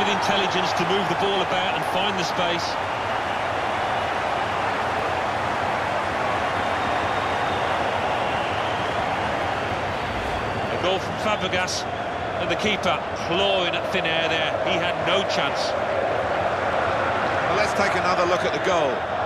with intelligence to move the ball about and find the space. A goal from Fabregas, and the keeper clawing at thin air there. He had no chance. Well, let's take another look at the goal.